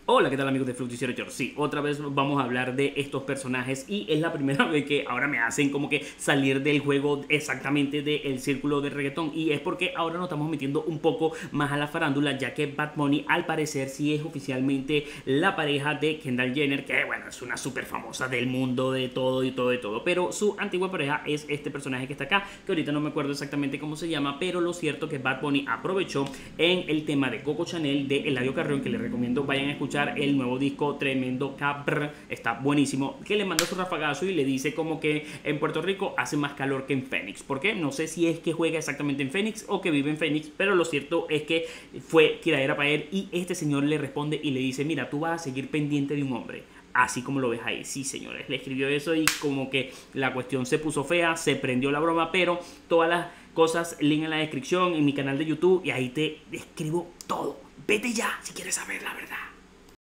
Hola, ¿qué tal amigos de Fructífero George? Sí, otra vez vamos a hablar de estos personajes y es la primera vez que ahora me hacen como que salir del juego exactamente del círculo de reggaetón, y es porque ahora nos estamos metiendo un poco más a la farándula, ya que Bad Bunny al parecer sí es oficialmente la pareja de Kendall Jenner, que bueno, es una súper famosa del mundo de todo y todo y todo, pero su antigua pareja es este personaje que está acá, que ahorita no me acuerdo exactamente cómo se llama, pero lo cierto es que Bad Bunny aprovechó en el tema de Coco Chanel de Eladio Carrión, que les recomiendo vayan a escuchar el nuevo disco Tremendo Cabr, está buenísimo, que le manda su rafagazo y le dice como que en Puerto Rico hace más calor que en Phoenix. ¿Por qué? No sé si es que juega exactamente en Phoenix o que vive en Phoenix, pero lo cierto es que fue tiradera para él, y este señor le responde y le dice: mira, tú vas a seguir pendiente de un hombre, así como lo ves ahí. Sí, señores, le escribió eso y como que la cuestión se puso fea, se prendió la broma, pero todas las cosas, link en la descripción, en mi canal de YouTube, y ahí te escribo todo. Vete ya si quieres saber la verdad.